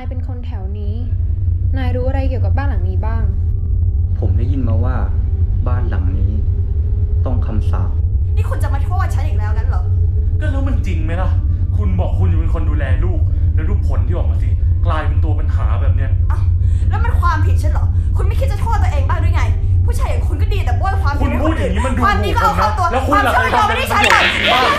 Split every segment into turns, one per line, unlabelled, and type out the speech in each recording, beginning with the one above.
ายเป็นคนแถวนี้นายรู้อะไรเกี่ยวกับบ้านหลังนี้บ้าง
ผมได้ยินมาว่าบ้านหลังนี้ต้องคำสาป
นี่คุณจะมาโทษฉันอีกแล้วงั้นเหรอ
ก็แล้วมันจริงไหมล่ะคุณบอกคุณจะเป็นคนดูแลลูกแล้วดูผลที่ออกมาสิกลายเป็นตัวปัญหาแบบเนี้ย
อ้าวแล้วมันความผิดฉันเหรอคุณไม่คิดจะโทษตัวเองบ้างหรือไงผู้ชายอย่างคุณก็ดีแต่บ้วยความผิด
คุณพูดอย่างนี้มันดูถูก
ความนี้ก็เอาเข้าตัว
แล้วคุณหลักเลยทำเป็นประโยชน์บ้าง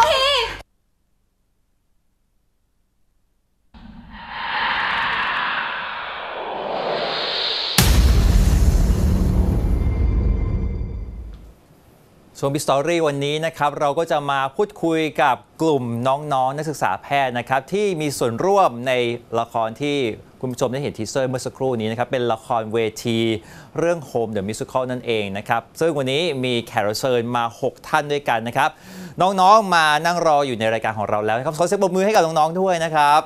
โชว์บิสตอรี่วันนี้นะครับเราก็จะมาพูดคุยกับกลุ่มน้องๆนักศึกษาแพทย์นะครับที่มีส่วนร่วมในละครที่คุณผู้ชมได้เห็นทีเซอร์เมื่อสักครู่นี้นะครับเป็นละครเวทีเรื่อง Home the Musical นั่นเองนะครับซึ่งวันนี้มีแขกรับเชิญมา6ท่านด้วยกันนะครับน้องๆมานั่งรออยู่ในรายการของเราแล้วนะครับขอเสียงปรบมือให้กับน้องๆด้วยนะครับ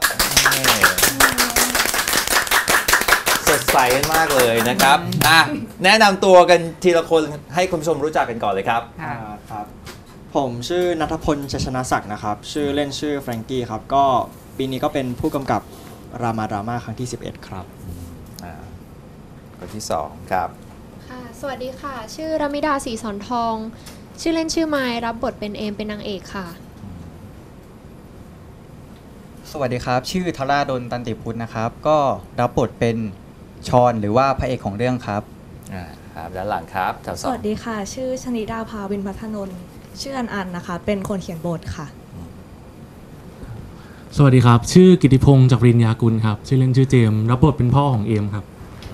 สดใสกันมากเลยนะครับแนะนำตัวกันทีละคนให้คุณผู้ชมรู้จักกันก่อนเลยครับ
ครับผมชื่อณัฐพล ชัยชนะศักดิ์นะครับชื่อเล่นชื่อแฟรงกี้ครับก็ปีนี้ก็เป็นผู้กำกับรามาดราม่าครั้งที่11ครับ
คนที่2ครับ
ค่ะสวัสดีค่ะชื่อรมิดาศรีสอนทองชื่อเล่นชื่อไมล์รับบทเป็นเอมเป็นนางเอกค่ะ
สวัสดีครับชื่อธราดลตันติพุทธนะครับก็รับบทเป็นชอนหรือว่าพระเอกของเรื่องครับ
ครับด้านหลังครับแถวสอง
สวัสดีค่ะชื่อชนิดาภาวินพัฒนนท์ชื่ออันนะคะเป็นคนเขียนบทค่ะ
สวัสดีครับชื่อกิติพงศ์จากปริญญากุลครับชื่อเล่นชื่อเจมรับบทเป็นพ่อของเอมครับ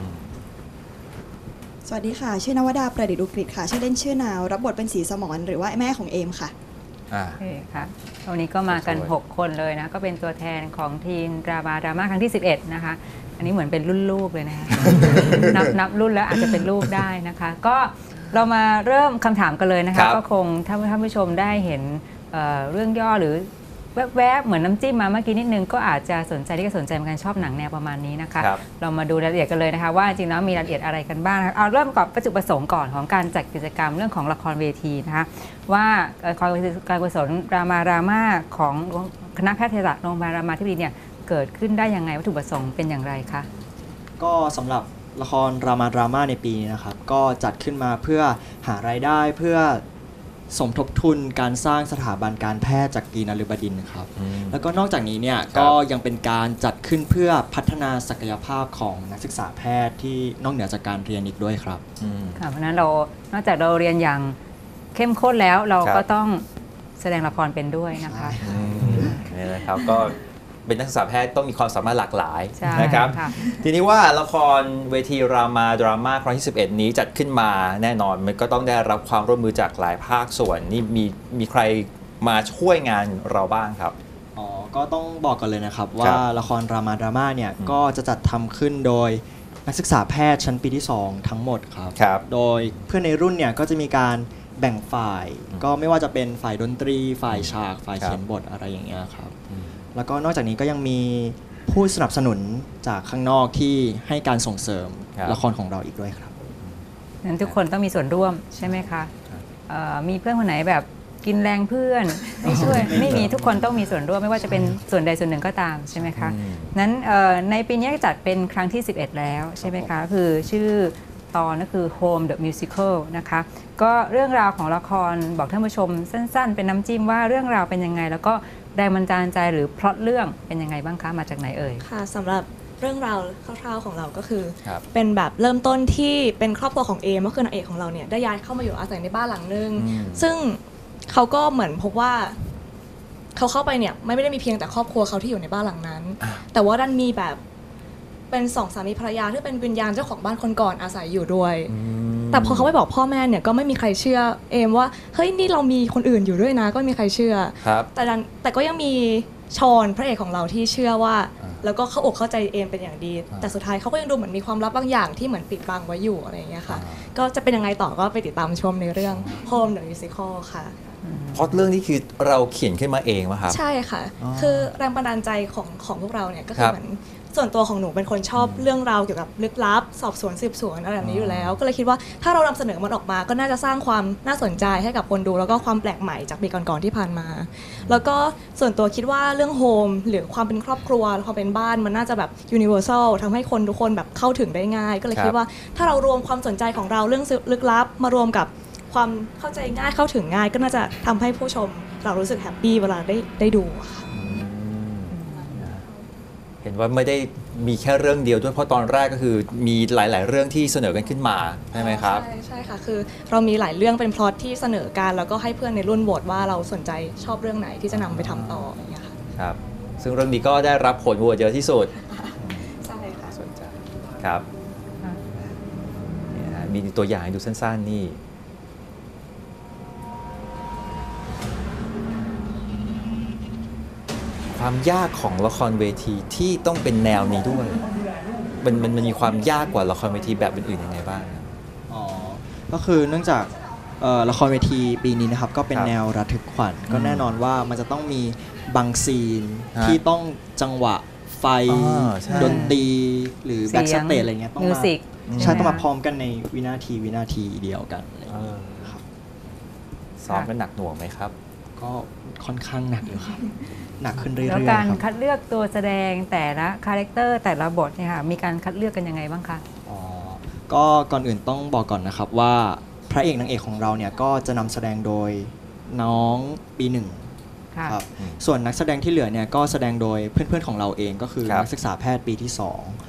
สวัสดีค่ะชื่อนวดาประดิษฐ์อุกฤษค่ะชื่อเล่นชื่อนาวรับบทเป็นศรีสมรหรือว่าแม่ของเอมค่ะ
ค่ะวันนี้ก็มากัน6คนเลยนะก็เป็นตัวแทนของทีมดราม่าครั้งที่11นะคะอันนี้เหมือนเป็นรุ่นลูกเลยนะคะ นับรุ่นแล้วอาจจะเป็นลูกได้นะคะก็เรามาเริ่มคำถามกันเลยนะคะก็คงถ้าท่านผู้ชมได้เห็นเรื่องย่อหรือแวบๆเหมือนน้ำจิ้มมาเมื่อกี้นิดนึงก็อาจจะสนใจที่จะสนใจเหมือนกันชอบหนังแนวประมาณนี้นะคะเรามาดูรายละเอียดกันเลยนะคะว่าจริงๆแล้วมีรายละเอียดอะไรกันบ้างเอาเริ่มก่อนวัตถุประสงค์ก่อนของการจัดกิจกรรมเรื่องของละครเวทีนะคะว่าการกุศลรามาของคณะแพทยศาสตร์โรงพยาบาลรามาธิบดีเนี่ยเกิดขึ้นได้ยังไงวัตถุประสงค์เป็นอย่างไรคะ
ก็สำหรับละครรามาดราม่าในปีนี้นะครับก็จัดขึ้นมาเพื่อหารายได้เพื่อสมทบทุนการสร้างสถาบันการแพทย์จักรีนฤบดินทร์ครับแล้วก็นอกจากนี้เนี่ยก็ยังเป็นการจัดขึ้นเพื่อพัฒนาศักยภาพของนักศึกษาแพทย์ที่นอกเหนือจากการเรียนอีกด้วยครับ
ค่ะเพราะนั้นเรานอกจากเราเรียนอย่างเข้มข้นแล้วเราก็ต้องแสดงละครเป็นด้วยนะคะ
นี่นะครับก็เป็นนักศึกษาแพทย์ต้องมีความสามารถหลากหลายนะครับทีนี้ว่าละครเวทีรามาดราม่าครั้งที่11นี้จัดขึ้นมาแน่นอนมันก็ต้องได้รับความร่วมมือจากหลายภาคส่วนนี่มีใครมาช่วยงานเราบ้างครับ
ก็ต้องบอกกันเลยนะครับว่าละครรามาดราม่าเนี่ยก็จะจัดทำขึ้นโดยนักศึกษาแพทย์ชั้นปีที่2ทั้งหมดครับโดยเพื่อนในรุ่นเนี่ยก็จะมีการแบ่งฝ่ายก็ไม่ว่าจะเป็นฝ่ายดนตรีฝ่ายฉากฝ่ายเขียนบทอะไรอย่างเงี้ยครับแล้วก็นอกจากนี้ก็ยังมีผู้สนับสนุนจากข้างนอกที่ให้การส่งเสริมละครของเราอีกด้วยครับ
นั้นทุกคนต้องมีส่วนร่วมใช่ไหมคะมีเพื่อนคนไหนแบบกินแรงเพื่อนไม่ช่วยไม่มีทุกคนต้องมีส่วนร่วมไม่ว่าจะเป็นส่วนใดส่วนหนึ่งก็ตามใช่ไหมคะนั้นในปีนี้จัดเป็นครั้งที่11แล้วใช่ไหมคะคือชื่อตอนก็คือ Home the Musical นะคะก็เรื่องราวของละครบอกท่านผู้ชมสั้นๆเป็นน้ำจิ้มว่าเรื่องราวเป็นยังไงแล้วก็แรงบันดาลใจหรือพล็อตเรื่องเป็นยังไงบ้างคะมาจากไหนเอ่ย
ค่ะสำหรับเรื่องราวคร่าวๆของเราก็คือเป็นแบบเริ่มต้นที่เป็นครอบครัวของเอมก็คือนางเอกของเราเนี่ยได้ย้ายเข้ามาอยู่อาศัยในบ้านหลังนึงซึ่งเขาก็เหมือนพบว่าเขาเข้าไปเนี่ยไม่ได้มีเพียงแต่ครอบครัวเขาที่อยู่ในบ้านหลังนั้นแต่ว่าดันมีแบบเป็น2 สามีภรรยาที่เป็นวิญญาณเจ้าของบ้านคนก่อนอาศัยอยู่ด้วยแต่พอเขาไปบอกพ่อแม่เนี่ยก็ไม่มีใครเชื่อเอมว่าเฮ้ยนี่เรามีคนอื่นอยู่ด้วยนะก็ไม่มีใครเชื่อแต่ก็ยังมีชอนพระเอกของเราที่เชื่อว่าแล้วก็เข้าอกเข้าใจเอมเป็นอย่างดีแต่สุดท้ายเขาก็ยังดูเหมือนมีความลับบางอย่างที่เหมือนปิดบังไว้อยู่อะไรอย่างเงี้ยค่ะก็จะเป็นยังไงต่อก็ไปติดตามชมในเรื่อง Home the Musical ค่ะ
เพราะเรื่องนี้คือเราเขียนขึ้นมาเองไหมครับ
ใช่ค่ะ
อ๋อ
คือแรงบันดาลใจของพวกเราเนี่ยก็คื
ค
อ
รับ
เหมือนส่วนตัวของหนูเป็นคนชอบเรื่องราวเกี่ยวกับลึกลับ สอบสวนสืบสวนอะไรแบบนี้อยู่แล้ว ก็เลยคิดว่าถ้าเรานำเสนอมันออกมาก็น่าจะสร้างความน่าสนใจให้กับคนดูแล้วก็ความแปลกใหม่จากปีก่อนๆที่ผ่านมา แล้วก็ส่วนตัวคิดว่าเรื่องโฮมหรือความเป็นครอบครัวความเป็นบ้านมันน่าจะแบบ universal ทำให้คนทุกคนแบบเข้าถึงได้ง่าย ก็เลยคิดว่าถ้าเรารวมความสนใจของเราเรื่องลึกลับมารวมกับความเข้าใจง่ายเข้าถึงง่ายก็น่าจะทำให้ผู้ชมเรารู้สึกแฮปปี้เวลาได้ดูค่ะ
เห็นว่าไม่ได้มีแค่เรื่องเดียวด้วยเพราะตอนแรกก็คือมีหลาย ๆ เรื่องที่เสนอกันขึ้นมาใช่ไหมครับ
ใช่ค่ะคือเรามีหลายเรื่องเป็นพล็อตที่เสนอกันแล้วก็ให้เพื่อนในรุ่นโหวตว่าเราสนใจชอบเรื่องไหนที่จะนำไปทำต่ออย่างเงี้ยค่ะ
ครับ ซึ่งเรื่องนี้ก็ได้รับผลโหวตเยอะที่สุด
ใช่ค่ะ
สนใจครับเนี่ยฮะมีตัวอย่างให้ดูสั้น ๆ นี่ความยากของละครเวทีที่ต้องเป็นแนวนี้ด้วย มันมีความยากกว่าละครเวทีแบบอื่นๆยังไงบ้างครับ
อ๋อ ก็คือเนื่องจากละครเวทีปีนี้นะครับก็เป็นแนวระทึกขวัญก็แน่นอนว่ามันจะต้องมีบางซีนที่ต้องจังหวะไฟดนตรีหรือแบ็กสเตจอะไรเงี้ยต้องมาใช่ต้องมาพร้อมกันในวินาทีเดียวกันอะไรอย่างเงี้ยครับ
ซ้อมกันหนักหน่วงไหมครับ
ก็ค่อนข้างหนักอยู่ครับหนักขึ้นเรื่อยๆ
แล้วการ
ครับ
คัดเลือกตัวแสดงแต่ละคาแรคเตอร์แต่ละบทเนี่ยค่ะมีการคัดเลือกกันยังไงบ้างคะ
ก็ก่อนอื่นต้องบอกก่อนนะครับว่าพระเอกนางเอกของเราเนี่ยก็จะนำแสดงโดยน้องปีหนึ่งครับส่วนนักแสดงที่เหลือเนี่ยก็แสดงโดยเพื่อนๆของเราเองก็คือนักศึกษาแพทย์ปีที่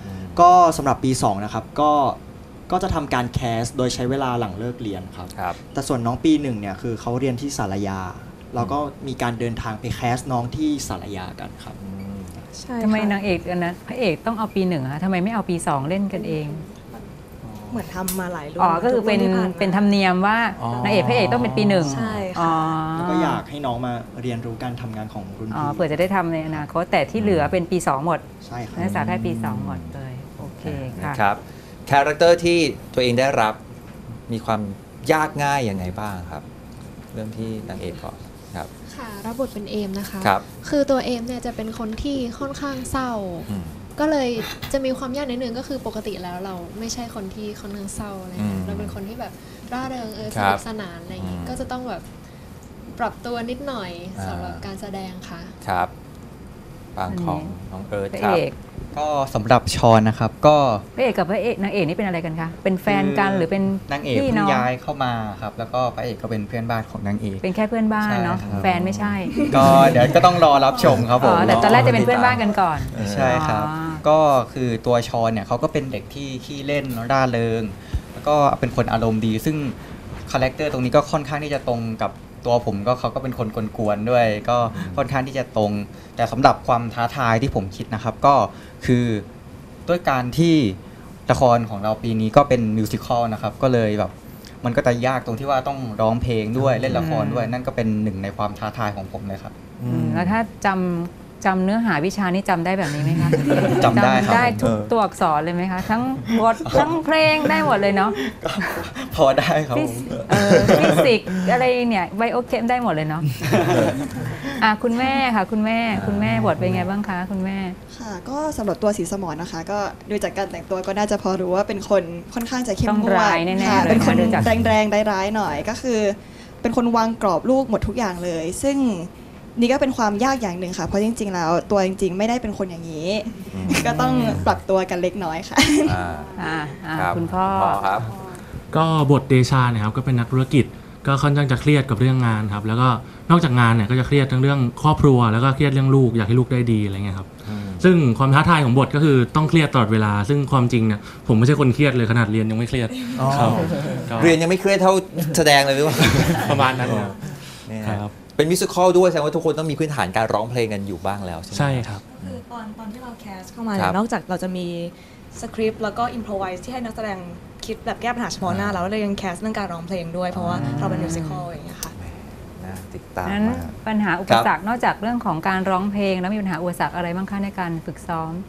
2ก็สำหรับปี2นะครับก็จะทำการแคสโดยใช้เวลาหลังเลิกเรียนครับแต่ส่วนน้องปี1เนี่ยคือเขาเรียนที่สารยาเราก็มีการเดินทางไปแคสน้องที่สารยากันครับ
ทำไมนางเอกอันนั้นพระเอกต้องเอาปีหนึ่งคะทำไมไม่เอาปีสองเล่นกันเอง
เหมือนทำมาหลายรุ่น
อ๋อก็คือเป็นธรรมเนียมว่านางเอกพระเอกต้องเป็นปีหนึ่ง
ใช่ค่ะ
แล้วก็อยากให้น้องมาเรียนรู้การทำงานของรุ่น
อ๋อ
พี่
เผื่อจะได้ทำในอนาคตแต่ที่เหลือเป็นปี2หมด
ใช่ครับ
นักศึกษาแพทย์ปี2หมดเลยโอเคค่ะ
นะครับคาแรคเตอร์ที่ตัวเองได้รับมีความยากง่ายยังไงบ้างครับ เริ่มที่นางเอกก่อนครับ
ค่ะรับบทเป็นเอมนะคะ
ครับ
คือตัวเอมเนี่ยจะเป็นคนที่ค่อนข้างเศร้า ก็เลยจะมีความยากนิดนึงก็คือปกติแล้วเราไม่ใช่คนที่ค่อนข้างเศร้าอะไรเงี้ยเราเป็นคนที่แบบร่าเริงสนุกสนานอะไรอย่างงี้ก็จะต้องแบบปรับตัวนิดหน่อยสำหรับการแสดงค่ะ
ครับบางของน้องเอิร์ธ
พระ
ครับ
เอก
ก็สำหรับชอนนะครับก็
พระเอกกับพระเอกนางเอกนี่เป็นอะไรกันคะเป็นแฟนกันหรือเป็น
นางเอก
พี่
เพิ่
น้
ง
อง
ย้ายเข้ามาครับแล้วก็พระเอกก็เป็นเพื่อนบ้านของนางเอก
เป็นแค่เพื่อนบ้านเนาะ
ใช่ครับ
แฟนไม่ใช่
ก็เดี๋ยวก็ต้องรอรับชมครับผม
แต่ตอนแรกจะเป็นเพื่อนบ้านกันก่อน
ใช่ครับ ก็คือตัวชอนเนี่ยเขาก็เป็นเด็กที่ขี้เล่นร่าเริงแล้วก็เป็นคนอารมณ์ดี ซึ่งคาแรคเตอร์ตรงนี้ก็ค่อนข้างที่จะตรงกับตัวผมก็เขาก็เป็นคนกวนๆด้วย ก็ค่อนข้างที่จะตรง แต่สำหรับความท้าทายที่ผมคิดนะครับก็คือด้วยการที่ละครของเราปีนี้ก็เป็นมิวสิควลนะครับก็เลยแบบมันก็จะยากตรงที่ว่าต้องร้องเพลงด้วยเล่นละครด้วยนั่นก็เป็นหนึ่งในความท้าทายของผมเลยครับ
แล้วถ้าจำเนื้อหาวิชานี่จำได้แบบนี้ไหมคะ
จำได้ครับ
ได้ทุกตัวอักษรเลยไหมคะทั้งบททั้งเพลงได้หมดเลยเนาะ
พอได้ครับผม
ฟิสิกส์อะไรเนี่ยไบโอเคมได้หมดเลยเนาะคุณแม่ค่ะคุณแม่บทเป็นไงบ้างคะคุณแม่
ค่ะก็สำหรับตัวศรีสมรนะคะ ก็ดูจากการแต่งตัวก็น่าจะพอรู้ว่าเป็นคนค่อนข้างจะเข้ม
ต้อง
งวด
ร้ายแน่ๆ
ค่ะ
เลย
เป็นคน
ดูจาก
แรงๆร้ายๆหน่อยก็คือ เป็นคนวางกรอบลูกหมดทุกอย่างเลย ซึ่งนี่ก็เป็นความยากอย่างหนึ่งค่ะเพราะจริงๆแล้วตัวจริงๆไม่ได้เป็นคนอย่างนี้ ก็ต้องปรับตัวกันเล็กน้อยค่ะ
คุณพ่อ
ครับ
ก็บทเดชาเนี่ยครับก็เป็นนักธุรกิจก็ค่อนข้างจะเครียดกับเรื่องงานครับแล้วก็นอกจากงานเนี่ยก็จะเครียดทั้งเรื่องครอบครัวแล้วก็เครียดเรื่องลูกอยากให้ลูกได้ดีอะไรเงี้ยครับซึ่งความท้าทายของบทก็คือต้องเครียดตลอดเวลาซึ่งความจริงเนี่ยผมไม่ใช่คนเครียดเลยขนาดเรียนยังไม่เครียดครับ
เรียนยังไม่เครียดเท่าแสดงเลยหรือเปล่า
ประมาณนั้น
ครับเป็นมิวสิควลด้วยแสดงว่าทุกคนต้องมีพื้นฐานการร้องเพลงกันอยู่บ้างแล้วใช่ไหม
ใช่ครับ
คือตอนที่เราแคสเข้ามาเนี่ยนอกจากเราจะมีสคริปต์แล้วก็อิมพรไวส์ที่ให้นักแสดงคิดแบบแก้ปัญหาเฉพาะหน้าแล้วเรายังแคสเรื่องการร้องเพลงด้วยเพราะว่าเราเป็นมิวสิควลอย่างเงี้ยค่ะ
ติดตาม
นั้น
มา
ปัญหาอุปสรรคนอกจากเรื่องของการร้องเพลงแล้วมีปัญหาอุปสรรคอะไรบ้างคะในการฝึกซ้อม
ก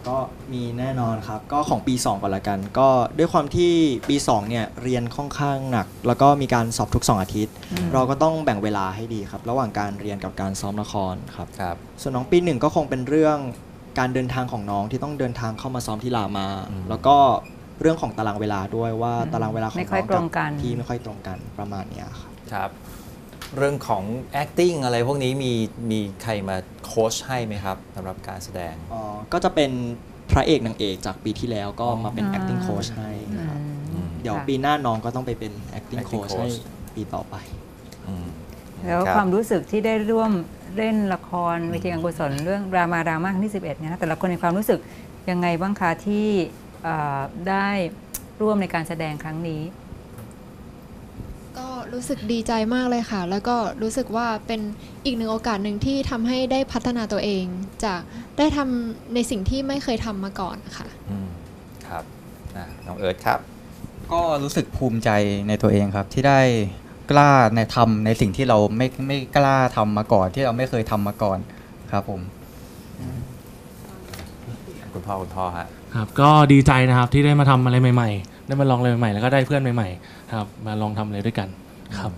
ก็มีแน่นอนครับก็ของปี 2ก่อนละกันก็ด้วยความที่ปี2เนี่ยเรียนค่อนข้างหนักแล้วก็มีการสอบทุก2อาทิตย์เราก็ต้องแบ่งเวลาให้ดีครับระหว่างการเรียนกับการซ้อมละครครับส่วนน้องปี 1ก็คงเป็นเรื่องการเดินทางของน้องที่ต้องเดินทางเข้ามาซ้อมที่รามาแล้วก็เรื่องของตารางเวลาด้วยว่าตารางเวลาของน้องกับพี่ไม่ค่อยตรงกันประมาณนี้ครับ
เรื่องของ acting อะไรพวกนี้มีใครมาโค้ชให้ไหมครับสำหรับการแสดง
ก็จะเป็นพระเอกนางเอกจากปีที่แล้วก็มาเป็น acting coach ให้ครับเดี๋ยวปีหน้าน้องก็ต้องไปเป็น acting coach ให้ปีต่อไป
แล้วความรู้สึกที่ได้ร่วมเล่นละครเวทีการกุศลเรื่องรามาดราม่าครั้งที่11เนี่ยนะแต่ละคนมีความรู้สึกยังไงบ้างคะที่ได้ร่วมในการแสดงครั้งนี้
ก็รู้สึกดีใจมากเลยค่ะแล้วก็รู้สึกว่าเป็นอีกหนึ่งโอกาสหนึ่งที่ทำให้ได้พัฒนาตัวเองจากได้ทำในสิ่งที่ไม่เคยทำมาก่อนค่ะ
ครับน้องเอิร์ธครับ
ก็รู้สึกภูมิใจในตัวเองครับที่ได้กล้าในทำในสิ่งที่เราไม่กล้าทำมาก่อนที่เราไม่เคยทำมาก่อนครับผม
คุณพ่อฮะ
ครับก็ดีใจนะครับที่ได้มาทำอะไรใหม่ๆได้มาลองอะไรใหม่ๆแล้วก็ได้เพื่อนใหม่ๆครับมาลองทำอะไรด้วยกันครับ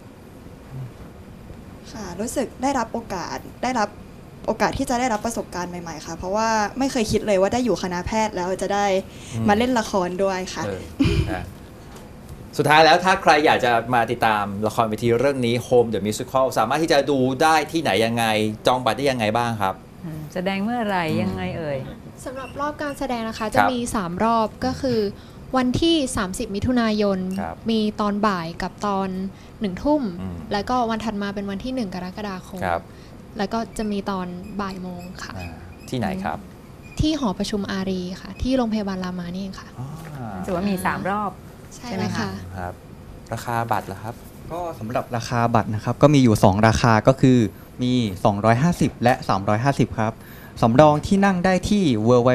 ค่ะรู้สึกได้รับโอกาสที่จะได้รับประสบการณ์ใหม่ๆค่ะเพราะว่าไม่เคยคิดเลยว่าได้อยู่คณะแพทย์แล้วจะได้มาเล่นละครด้วยค่ะ
สุดท้ายแล้วถ้าใครอยากจะมาติดตามละครเวทีเรื่องนี้ Home the Musical สามารถที่จะดูได้ที่ไหนยังไงจองบัตรได้ยังไงบ้างครับ
แสดงเมื่อไหร่ยังไงเอ่ย
สำหรับรอบการแสดงนะคะจะมี3รอบก็คือวันที่30มิถุนายนมีตอนบ่ายกับตอน1 ทุ่มแล้วก็วันถัดมาเป็นวันที่1 กรกฎาคมแล้วก็จะมีตอนบ่ายโมงค่ะ
ที่ไหนครับ
ที่หอประชุมอารีค่ะที่โรงพยาบาลรามานี่เองค่ะ
ถือว่ามี3รอบ
ใช่ไหมคะ
ครับราคาบัตรล่ะครับ
ก็สำหรับราคาบัตรนะครับก็มีอยู่2ราคาก็คือมี250และ350ครับสำรองที่นั่งได้ที่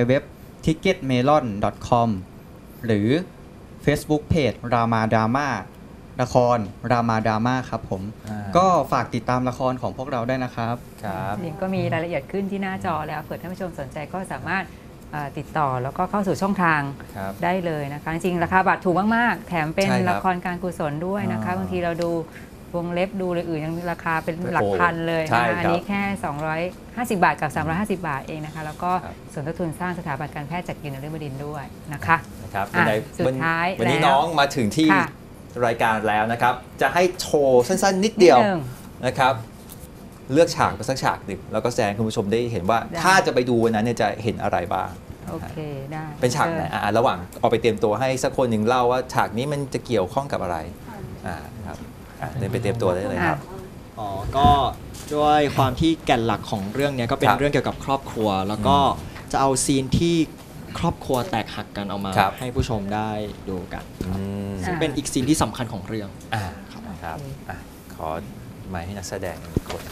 www.ticketmelon.com หรือ Facebook Page Rama Drama ละคร Rama Drama ครับผมก็ฝากติดตามละครของพวกเราได้นะครับ
ลิงก์ก็มีรายละเอียดขึ้นที่หน้าจอแล้วเผื่อท่านผู้ชมสนใจก็สามารถติดต่อแล้วก็เข้าสู่ช่องทางได้เลยนะคะจริงๆราคาบัตรถูกมากๆแถมเป็นละครการกุศลด้วยนะคะบางทีเราดูวงเล็บดูเลยอื่นยังราคาเป็นหลักพันเลยนะคะอันนี้แค่250 บาทกับ350 บาทเองนะคะแล้วก็ส่วนต้นทุนสร้างสถาบันการแพทย์จากกินนฤบดินทร์ด้วยนะคะสุดท้าย
วันนี้น้องมาถึงที่รายการแล้วนะครับจะให้โชว์สั้นๆนิดเดียวนะครับเลือกฉากไปสักฉากหนึ่งแล้วก็แสดงคุณผู้ชมได้เห็นว่าถ้าจะไปดูวันนั้นเนี่ยจะเห็นอะไรบ้าง
โอเคได้
เป็นฉากไหนระหว่างเอาไปเตรียมตัวให้สักคนหนึ่งเล่าว่าฉากนี้มันจะเกี่ยวข้องกับอะไรครับเดินไปเตรียมตัวได้เลยครับ
ก็ด้วยความที่แก่นหลักของเรื่องนี้ก็เป็นเรื่องเกี่ยวกับครอบครัวแล้วก็จะเอาซีนที่ครอบครัวแตกหักกันออกมาให้ผู้ชมได้ดูกันซึ่งเป็นอีกซีนที่สำคัญของเรื่อง
ครับขอไมค์ให้นักแสดงกด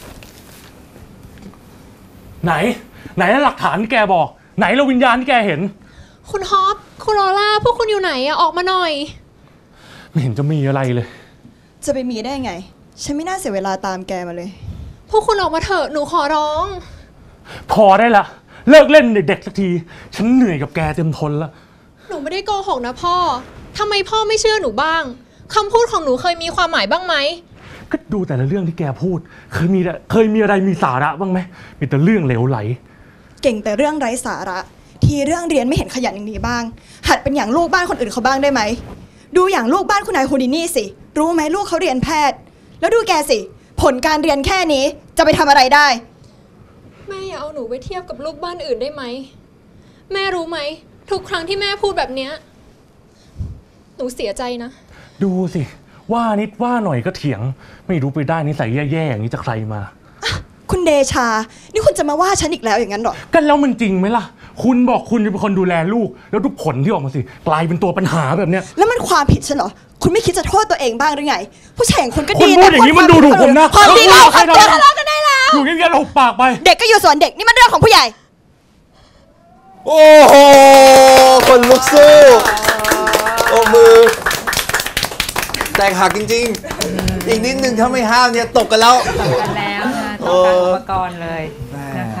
ไหนหลักฐานที่แกบอกไหนเราวิญญาณที่แกเห็น
คุณฮอปคุณลอล่าพวกคุณอยู่ไหนออกมาหน่อย
ไม่เห็นจะมีอะไรเลย
จะไปมีได้ไงฉันไม่น่าเสียเวลาตามแกมาเลย
พวกคุณออกมาเถอะหนูขอร้อง
พอได้ละเลิกเล่นเด็กๆสักทีฉันเหนื่อยกับแกเต็มทนแล้ว
หนูไม่ได้โกหกนะพ่อทำไมพ่อไม่เชื่อหนูบ้างคำพูดของหนูเคยมีความหมายบ้างไหม
ก็ดูแต่ละเรื่องที่แกพูดเคยมีอะไรมีสาระบ้างไหมมีแต่เรื่องเหลวไหล
เก่งแต่เรื่องไร้สาระทีเรื่องเรียนไม่เห็นขยันอย่างนี้บ้างหัดเป็นอย่างลูกบ้านคนอื่นเขาบ้างได้ไหมดูอย่างลูกบ้านคุณนายฮูดินี่สิรู้ไหมลูกเขาเรียนแพทย์แล้วดูแกสิผลการเรียนแค่นี้จะไปทำอะไรได้
แม่อย่าเอาหนูไปเทียบกับลูกบ้านอื่นได้ไหมแม่รู้ไหมทุกครั้งที่แม่พูดแบบนี้หนูเสียใจนะ
ดูสิว่านิดว่าหน่อยก็เถียงไม่รู้ไปได้นิสัยแย่ๆอย่างนี้จะใครมา
คุณเดชานี่คุณจะมาว่าฉันอีกแล้วอย่างนั้นหรอ
กันแล้วมันจริงไหมล่ะคุณบอกคุณจะเป็นคนดูแลลูกแล้วทุกผลที่ออกมาสิกลายเป็นตัวปัญหาแบบเนี้ย
แล้วมันความผิดฉันเหรอคุณไม่คิดจะโทษตัวเองบ้างหรือไงผู้ชายอย่างคุณก็ดี
แต่อย่างนี้มันดูถูกผมนะ
คนดีเราคนเดียวทะเลาะกันได้แล้ว
อยู่เงียบๆเราหุบปากไป
เด็กก็อยู่ส่วนเด็กนี่มันเรื่องของผู้ใหญ่
โอ้โหคนลุกสู้โอ้มือแตกหักจริงๆอีกนิดนึงถ้าไม่ห้ามเนี่ยตกกันแล้ว
นะต้องการอุปกรณ์เลยนะคะ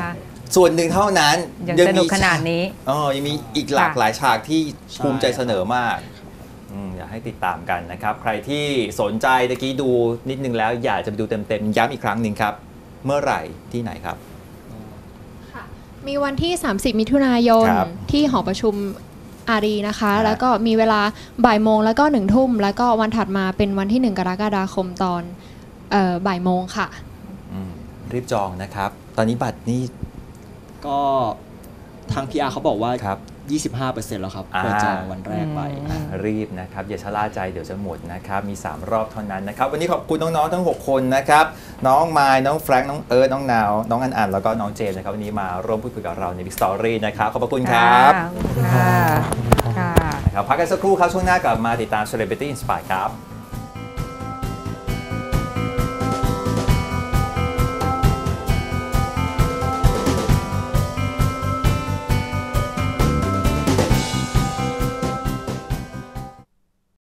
ส่วนหนึ่งเท่านั้น
ยังสนุกขนาดนี้
ยังมีอีกหลากหลายฉากที่ภูมิใจเสนอมากอยากให้ติดตามกันนะครับใครที่สนใจตะกี้ดูนิดนึงแล้วอยากจะไปดูเต็มๆย้ำอีกครั้งหนึ่งครับเมื่อไหร่ที่ไหนครับ
มีวันที่ 30 มิถุนายนที่หอประชุมอารีนะคะแล้วก็มีเวลาบ่ายโมงแล้วก็1 ทุ่มแล้วก็วันถัดมาเป็นวันที่1 กรกฎาคมตอนบ่ายโมงค่ะ
รีบจองนะครับตอนนี้บัตรนี่
ก็ทาง PR เขาบอกว่า 25% แล้วครับเปิดจองวันแรกไป
รีบนะครับอย่าชะล่าใจเดี๋ยวจะหมดนะครับมี3 รอบเท่านั้นนะครับวันนี้ขอบคุณน้องๆทั้ง6 คนนะครับน้องมายน้องแฟรงค์น้องเอิร์ธน้องนาวน้องอันแล้วก็น้องเจมส์นะครับวันนี้มาร่วมพูดคุยกับเราใน Big Story นะครับขอบคุณครับ
ค่ะ
นะครับพักกันสักครู่ครับช่วงหน้ากลับมาติดตาม Celebrity Inspire ครับ